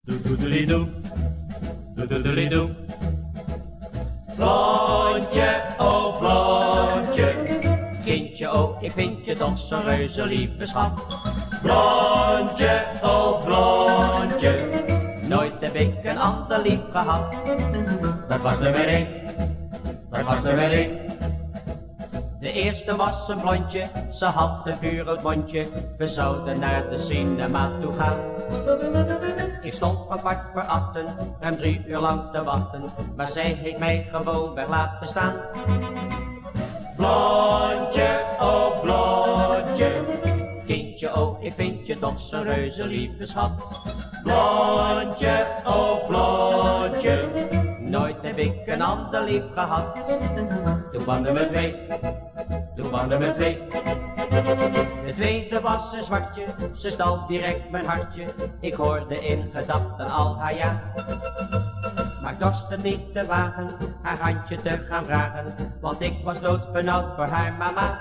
Doedelidoe, doedelidoe. Blondje, oh blondje, kindje, oh ik vind je toch zo'n reuze lieve schat. Blondje, oh blondje, nooit heb ik een ander lief gehad. Dat was nummer 1, dat was nummer 1. De eerste was een blondje, ze had een vuurrood mondje. We zouden naar de cinema toe gaan. Ik stond van 7:15, ruim 3 uur lang te wachten, maar zij heeft mij gewoon weg laten staan. Blondje, oh blondje, kindje, oh ik vind je toch zo'n reuze lieve schat. Blondje, oh blondje, nooit heb ik een ander lief gehad. Toen kwam nummer 2, toen kwam nummer 2. De tweede was een zwartje, ze stal direct mijn hartje. Ik hoorde in gedachten al haar ja. Maar ik dorst het niet te wagen, haar handje te gaan vragen, want ik was doodsbenauwd voor haar mama.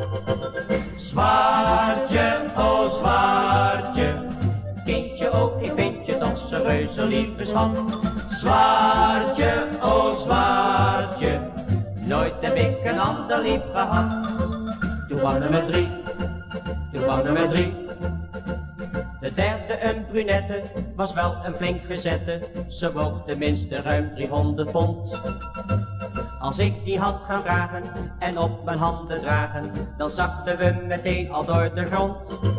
Zwartje, oh zwartje, kindje, oh ik vind je toch zo'n reuze lieve schat. Zwartje, oh zwartje, nooit heb ik een ander lief gehad. Toen kwam nummer 3, toen kwam nummer 3. De derde, een brunette, was wel een flink gezette. Ze woog tenminste ruim 300 pond. Als ik die had gaan vragen en op mijn handen dragen, dan zakten we meteen al door de grond.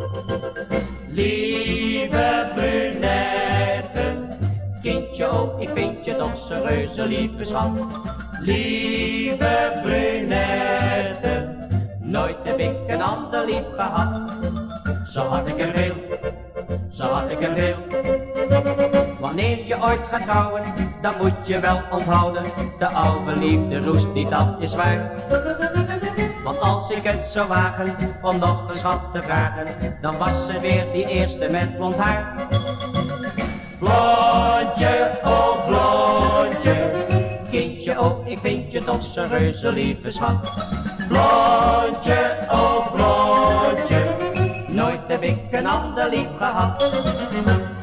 Lieve brunette, kindje, oh ik vind je toch zo'n reuze lieve schat. Lieve brunette, nooit heb ik een ander lief gehad. Zo had ik er veel, zo had ik er veel. Wanneer je ooit gaat trouwen, dan moet je wel onthouden, de oude liefde roest niet, dat is waar. Want als ik het zou wagen om nog eens wat te vragen, dan was ze weer die eerste met blond haar. Blondje, oh blondje, kindje, oh ik vind je toch zo'n reuze lieve schat. Blondje, oh blondje, nooit heb ik een ander lief gehad.